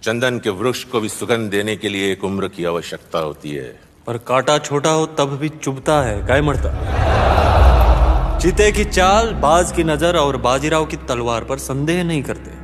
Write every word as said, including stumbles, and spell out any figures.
चंदन के वृक्ष को भी सुगंध देने के लिए एक उम्र की आवश्यकता होती है। पर कांटा छोटा हो तब भी चुभता है, काय मरता। चीते की चाल, बाज की नजर और बाजीराव की तलवार पर संदेह नहीं करते।